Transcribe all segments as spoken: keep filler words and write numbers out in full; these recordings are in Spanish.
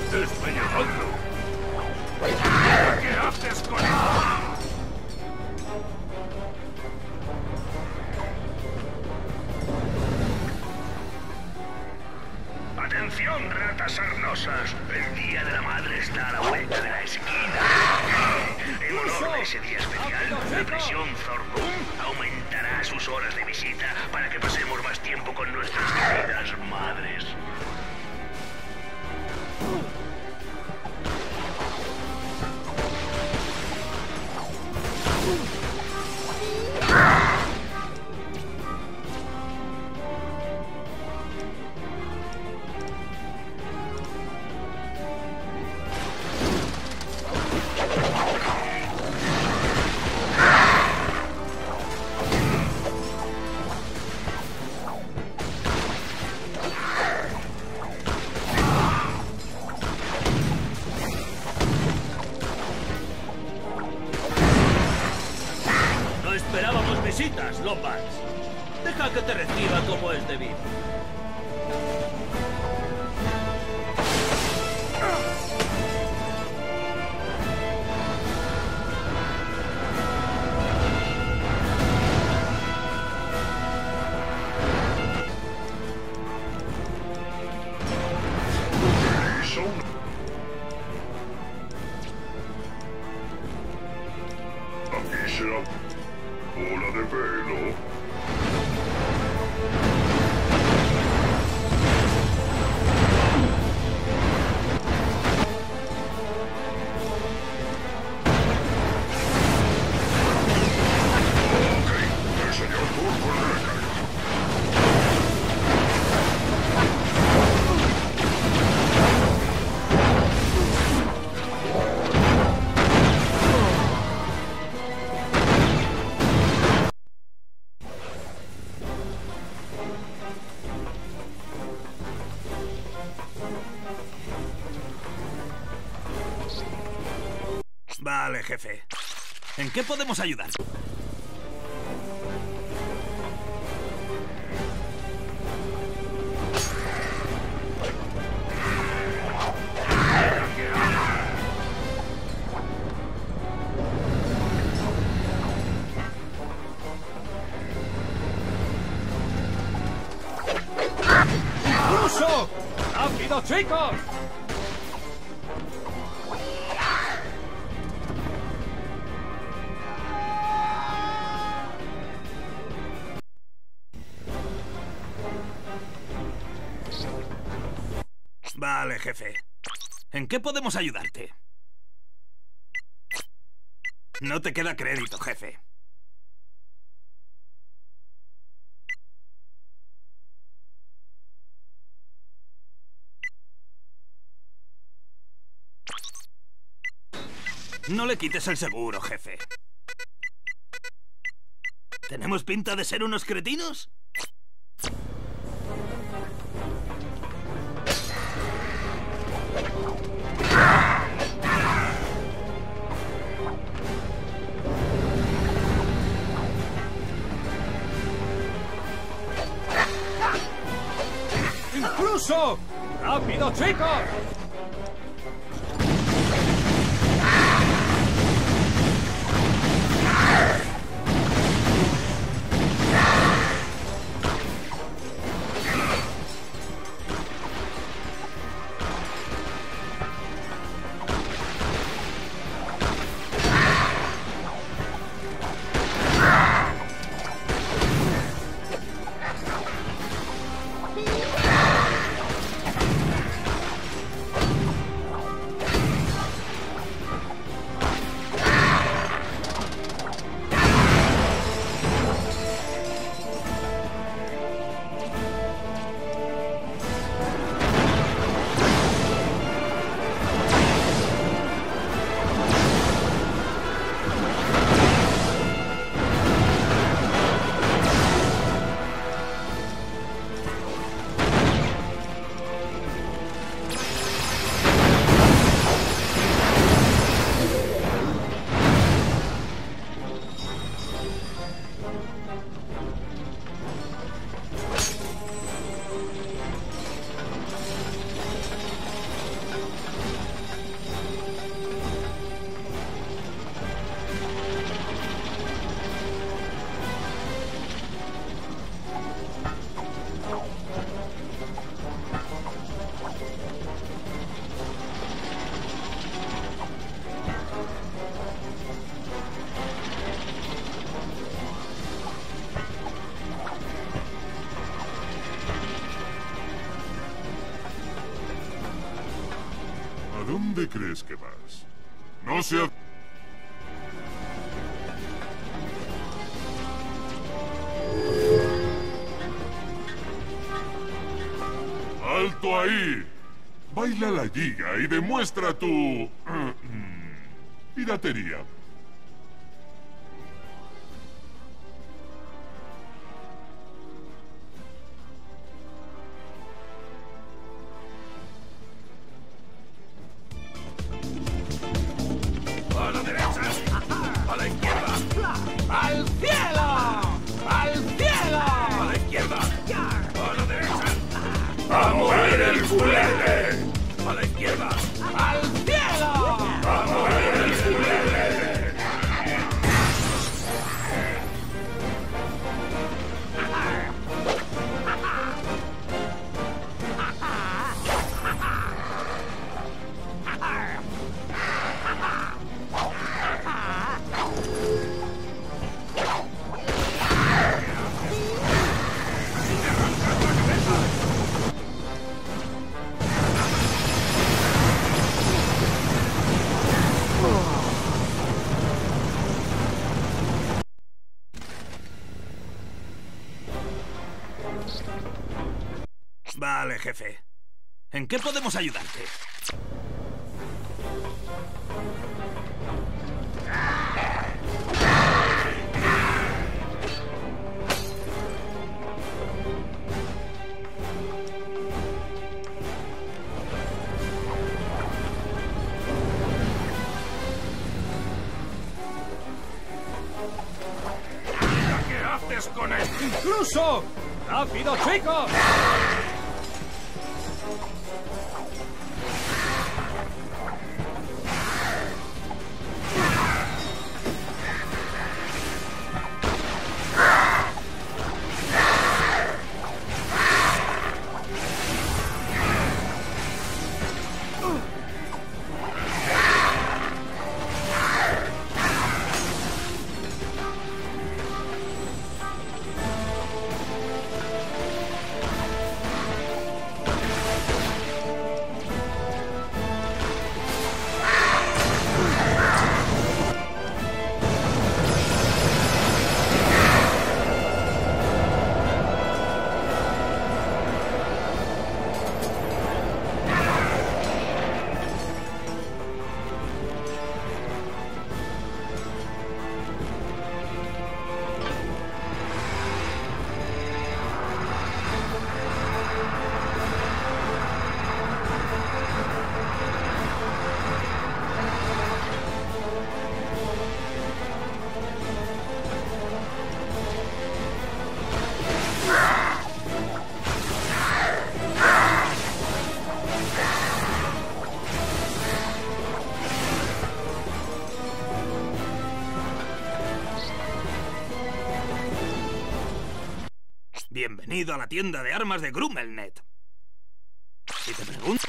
Despellejadlo. ¿Qué haces con él? ¡Atención, ratas sarnosas! El Día de la Madre está a la vuelta de la esquina. En honor a ese día especial, la prisión Thornum aumentará sus horas de visita para que pasemos más tiempo con nuestras queridas madres. Esperábamos visitas, Lombards. Deja que te reciba como es debido. Aquí será bola de pelo. Ok, el señor Turco le recarga. Vale, jefe. ¿En qué podemos ayudar? ¡Incluso! ¡Rápido, chicos! Vale, jefe. ¿En qué podemos ayudarte? No te queda crédito, jefe. No le quites el seguro, jefe. ¿Tenemos pinta de ser unos cretinos? ¡Incluso! ¡Rápido, chicos! dónde crees que vas? No se... ha- ¡Alto ahí! Baila la giga y demuestra tu... piratería. ¡A la derecha! ¡A la izquierda! ¡Al cielo! ¡Al cielo! ¡A la izquierda! ¡A la derecha! ¡A mover el culete! ¡A la izquierda! ¡Al cielo! ¡A mover el culete! Vale, jefe. ¿En qué podemos ayudarte? ¿Qué haces con él? ¡Incluso! ¡Rápido, chicos! Bienvenido a la tienda de armas de Grummelnet. Si te pregunto...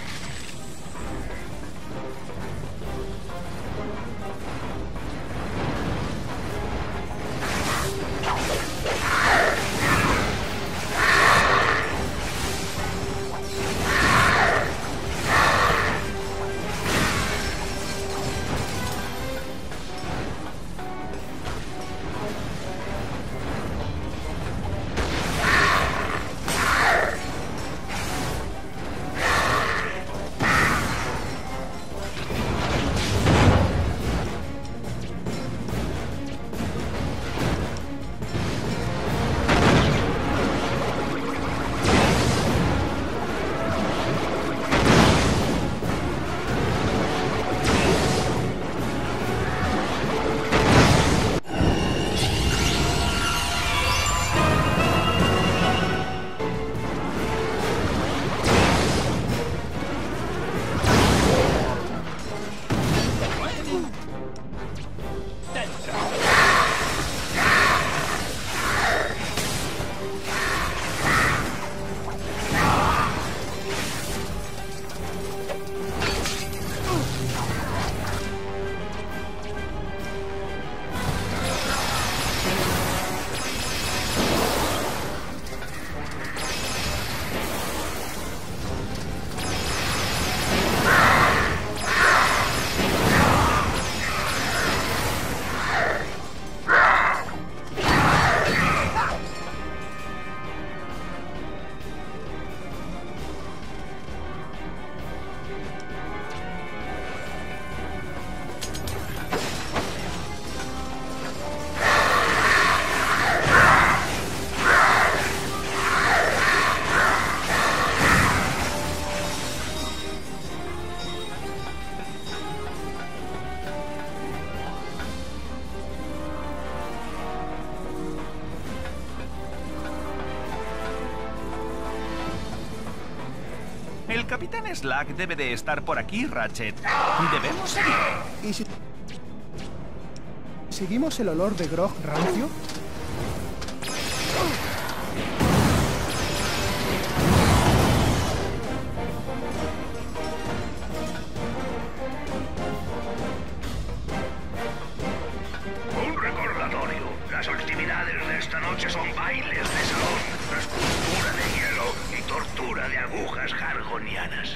capitán Slack debe de estar por aquí, Ratchet. Debemos seguir. ¿Y si seguimos el olor de grog rancio? Un recordatorio. Las actividades de esta noche son bailes de salón, escultura de hielo y tortura de agujas jargonianas.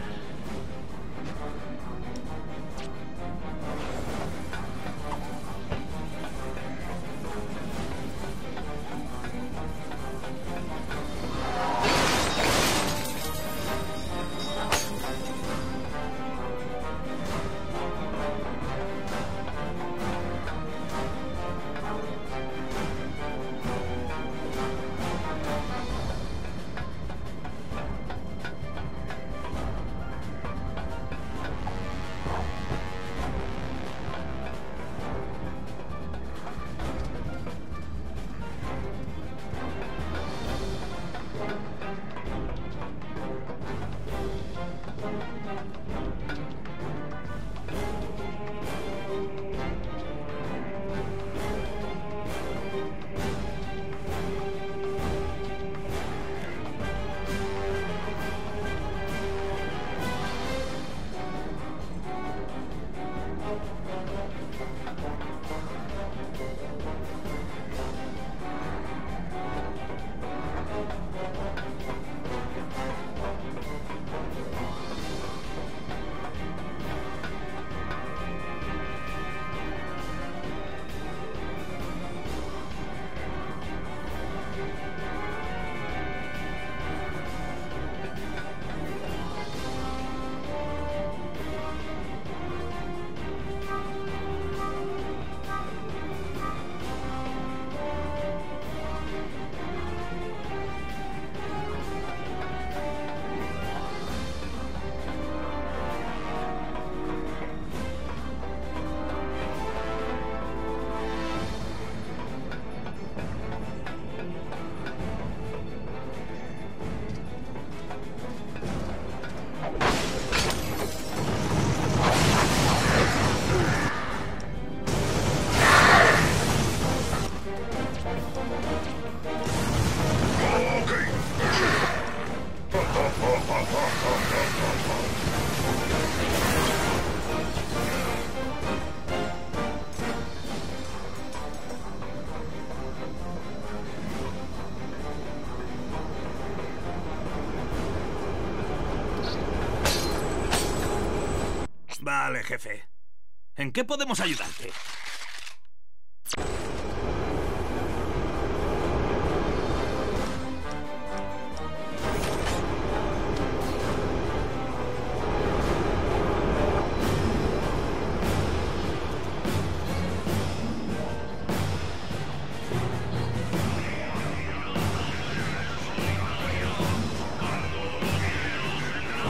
Vale, jefe. ¿En qué podemos ayudarte?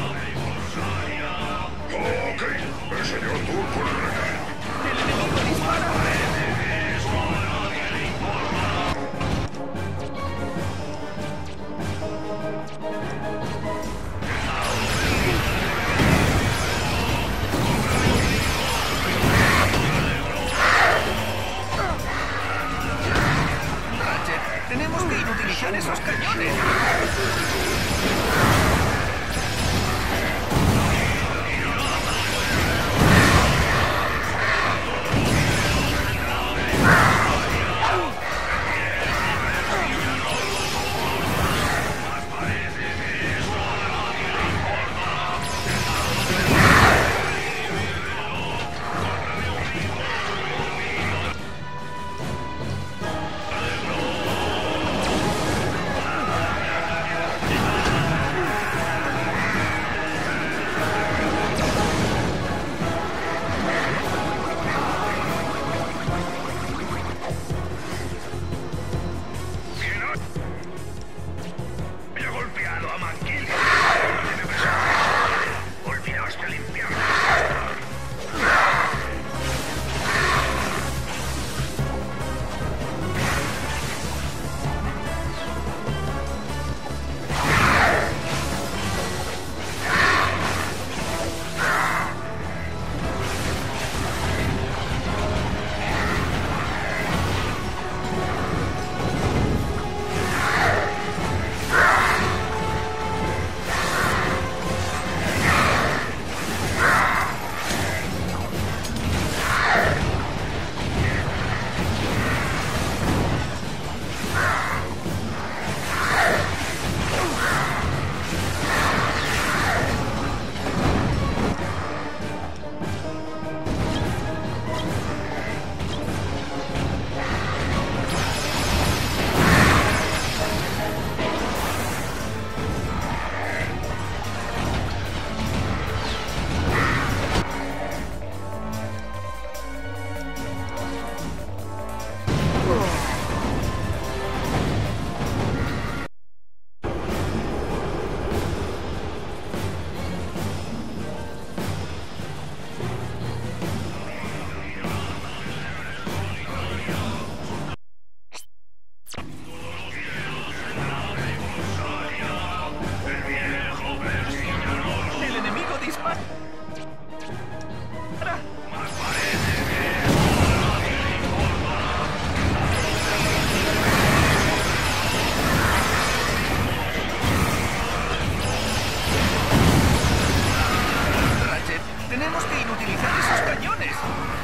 Ok, el señor Turco. ¡El enemigo dispara! Tenemos que inutilizar esos cañones.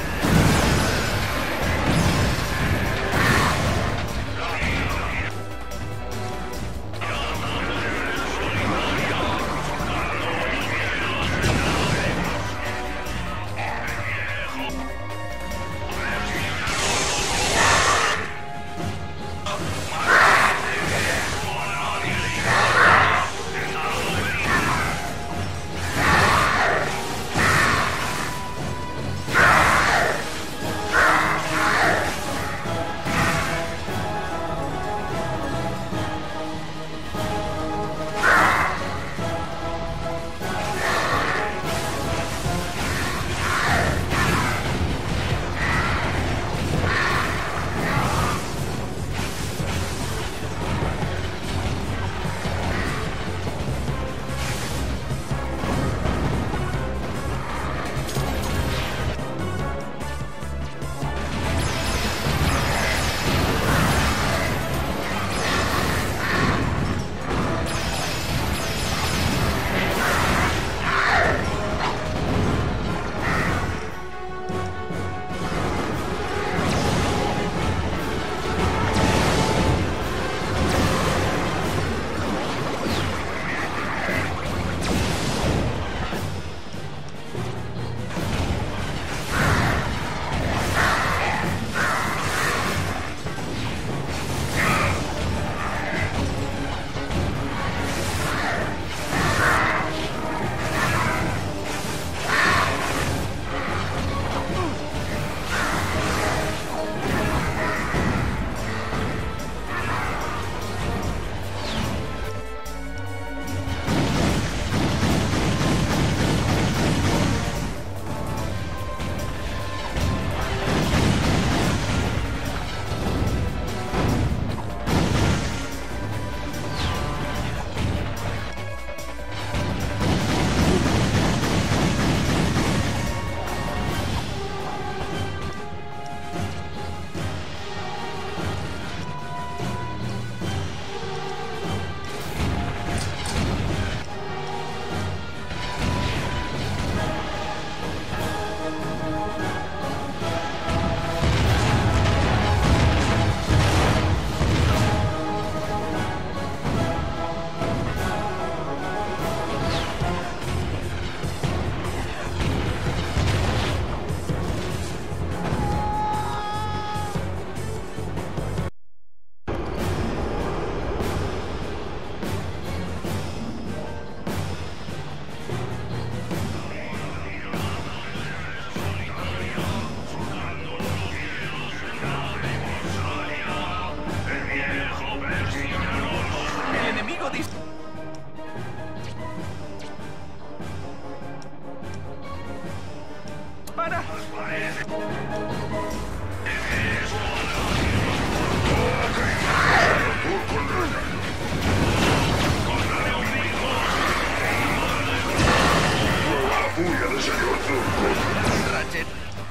Ratchet,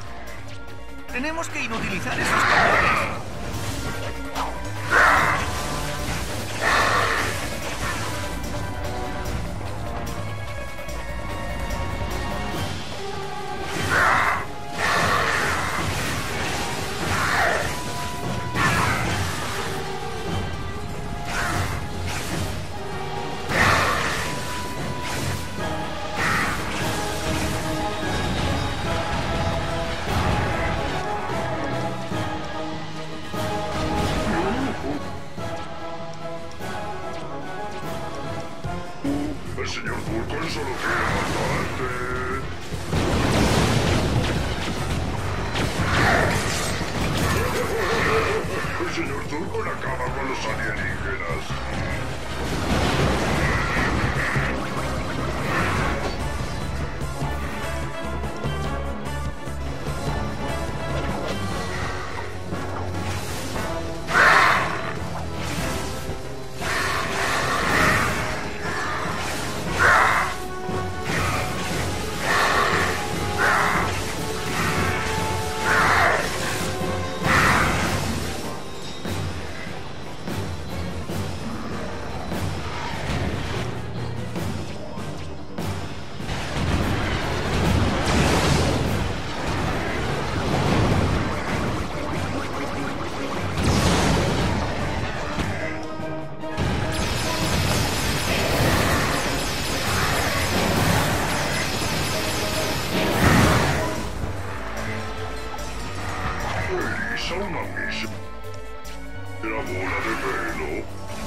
tenemos que inutilizar esos cañones. ¿Vas a una misión? ¿La bola de pelo?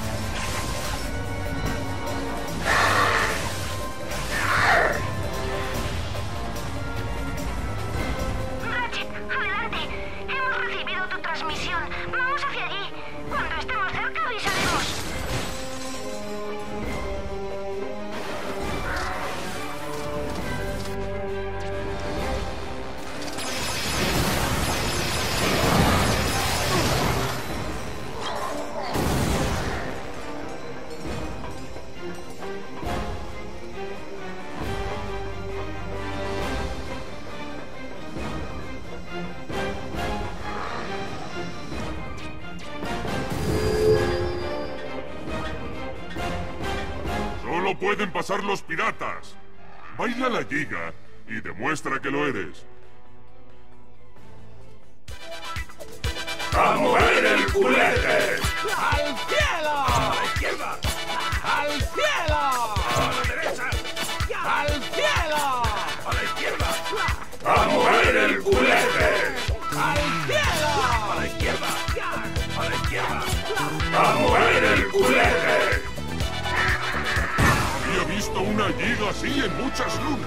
Ratchet, adelante. Hemos recibido tu transmisión. Vamos hacia allí. Cuando estemos cerca avisaremos. Solo pueden pasar los piratas. Baila la giga y demuestra que lo eres. ¡A mover el culete! ¡Al cielo! ¡A la izquierda! ¡Al cielo! ¡A la derecha! ¡Al cielo! ¡A la izquierda! ¡A mover el culete! ¡Al cielo! ¡A la izquierda! ¡A la izquierda! ¡A mover el culete! Había visto una giga así en muchas lunas.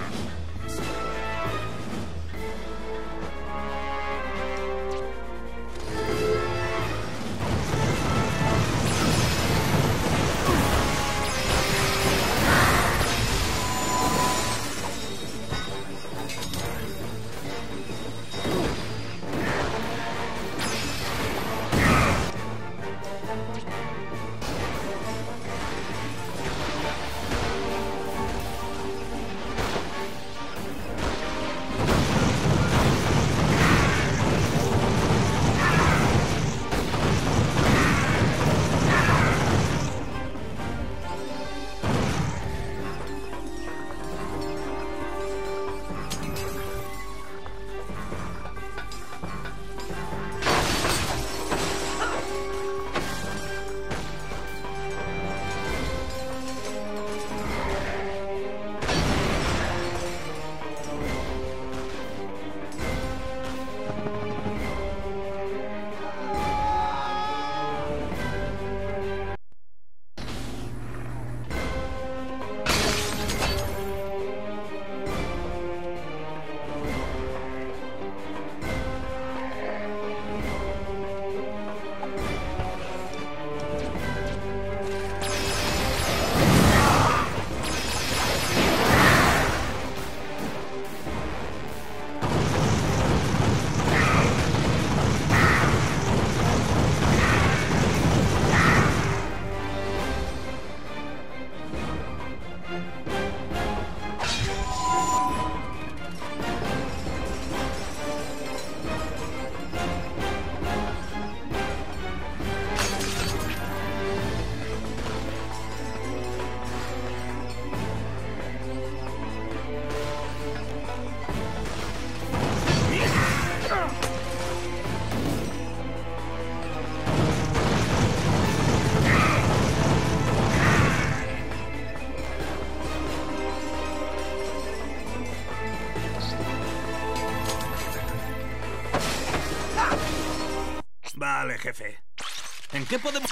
Vale, jefe. ¿En qué podemos...?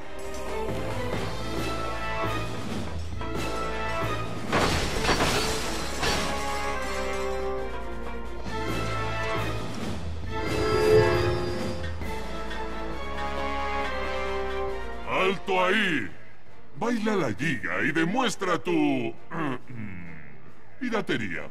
¡Alto ahí! Baila la giga y demuestra tu... piratería.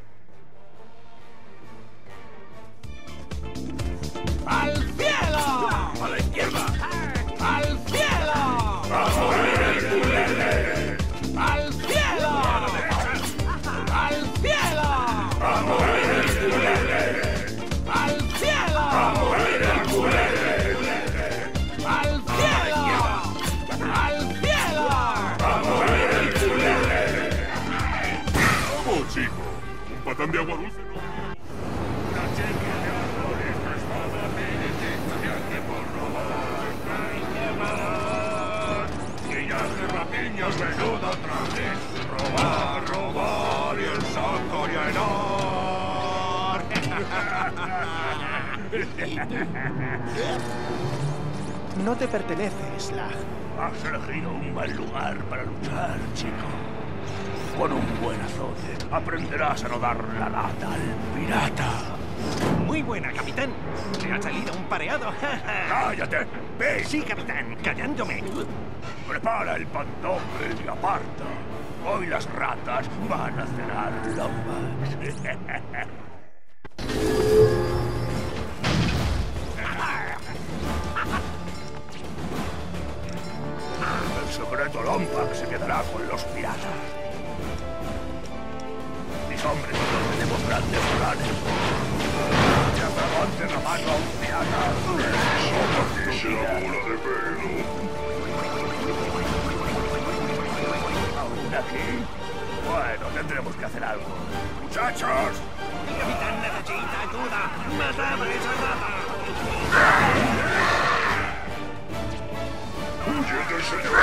¡Al cielo! ¡A la izquierda! ¡Al cielo! ¡A mover el culete! ¡Al cielo! ¡A la derecha! ¡Al cielo! ¡A mover el culete! ¡Al cielo! ¡A mover el culete! ¡Al cielo! ¡Al cielo! ¡A mover el culete! ¡Vamos, chico! Un patán de agua dulce no... La checa de oro, esta espada penitenciante por robar, traidor. Y ya de rapiñas menuda otra vez. Robar, robar y el saco llenar. No te pertenece, Slag. Has elegido un mal lugar para luchar, chico. Con un buen azote aprenderás a no dar la lata al pirata. Muy buena, capitán. Me ha salido un pareado. ¡Cállate! ¡Ve! Sí, capitán, callándome. Prepara el pantofle y aparta. Hoy las ratas van a cenar lombas. El secreto Lombax se quedará con los piratas. Mis hombres no tenemos grandes planes. Ya levanten la mano a un pirata. Sácate la bola de pelo. ¿Aún aquí? Bueno, tendremos que hacer algo. ¡Muchachos! El capitán necesita ayuda. ¡Matad a esa rata! ¡Huye del señor!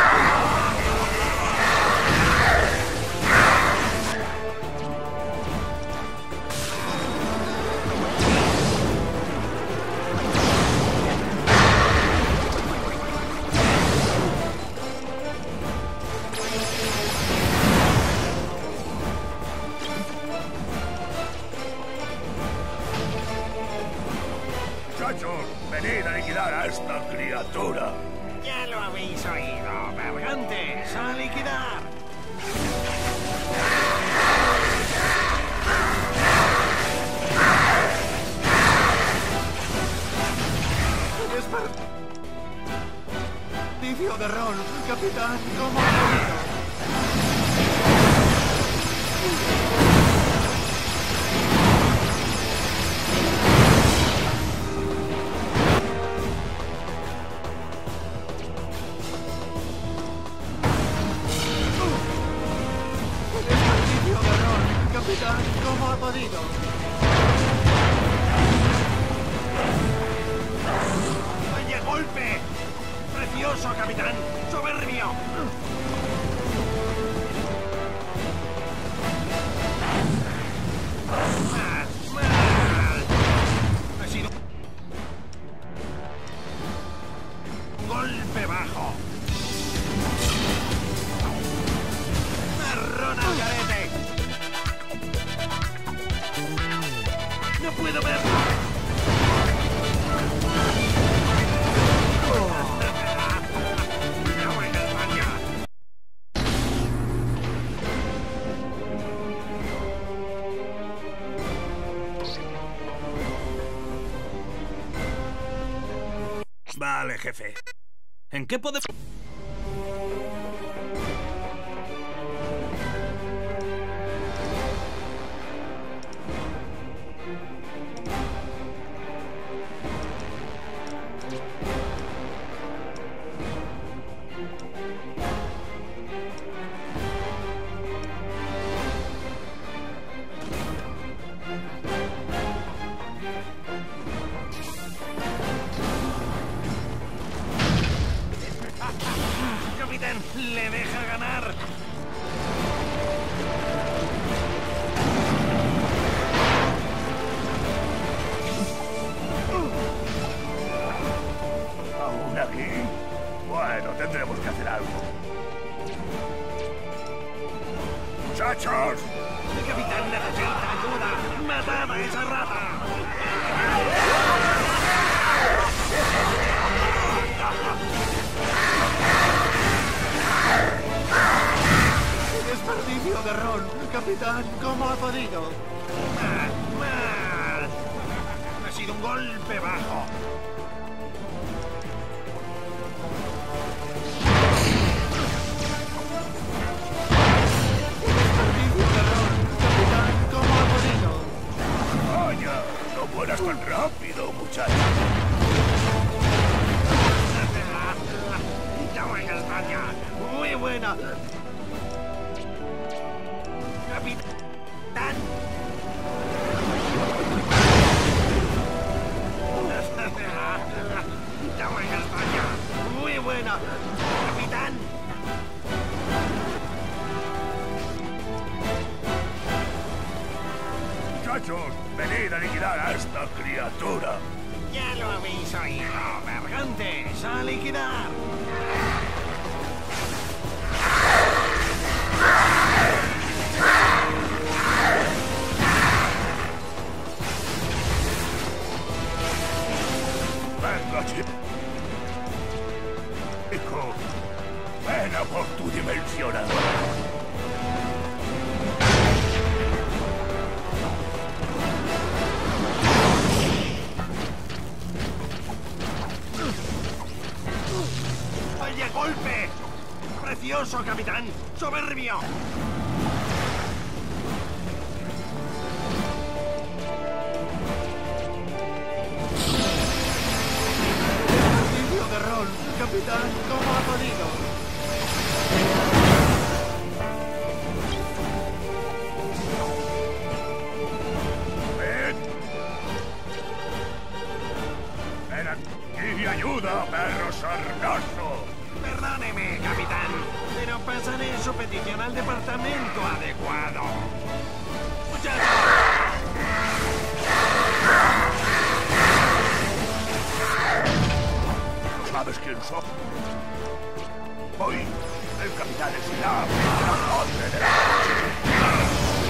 Muchachos, venid a liquidar a esta criatura. Ya lo habéis oído, bergantes. ¡A liquidar! Desperdicio de rol, capitán, ¿cómo ha podido? Capitán, ¿cómo ha podido? ¡Vaya golpe! ¡Precioso, capitán! ¡Soberbio! ¡Más! ¡Más! Ha sido un golpe bajo. ¡Marrón al garete! ¡No puedo verlo! ¡No voy a España! Vale, jefe. ¿En qué podemos...? Capitán, le deja ganar. ¿Aún aquí? Bueno, tendremos que hacer algo. ¡Muchachos! El capitán necesita ayuda. ¡Matad a esa rata! Desperdicio de rol. Capitán, ¿cómo ha podido? ¡Más! ¡Más! Ha sido un golpe bajo. Desperdicio de rol. Capitán, ¿cómo ha podido? ¡Vaya! ¡No mueras tan rápido, muchachos! ¡Ya en España! ¡Muy buena! ¡Capitán! ¡Ya en España! ¡Muy buena! ¡Capitán! Muchachos, Venid a liquidar a esta criatura. Ya lo habéis oído, vergantes, a liquidar. Venga, chico. Hijo, ven a por tu dimensión ahora. ¡Vaya golpe! ¡Precioso, capitán! ¡Soberbio! Ejercicio de rol. Capitán, ¿cómo ha podido? Ven. Ven aquí y ayuda, perro sarnoso. Perdóneme, capitán, pero pasaré su petición al departamento adecuado. ¡Muchachos! ¿Sabes quién soy? Hoy, el capitán es la madre de la...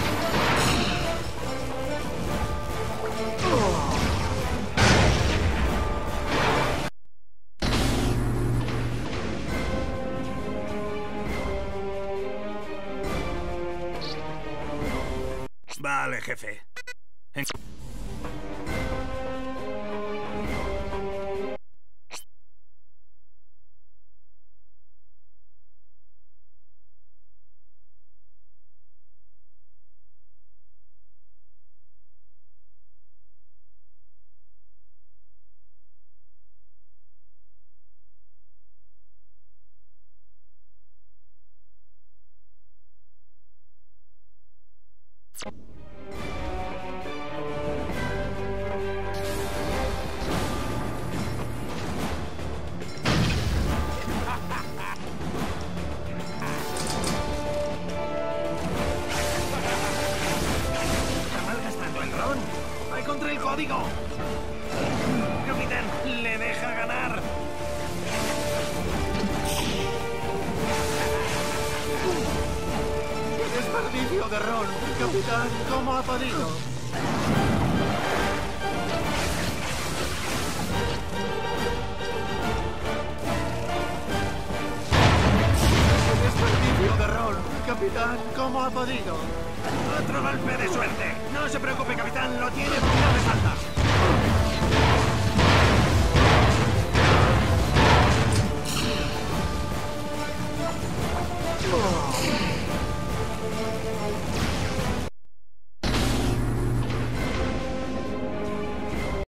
Vale, jefe. En... contra el código. Capitán, le deja ganar. ¡Qué desperdicio de rol! Capitán, ¿cómo ha podido? ¡Qué desperdicio de rol! Capitán, ¿cómo ha podido? Otro golpe de suerte. No se preocupe, capitán, lo tiene.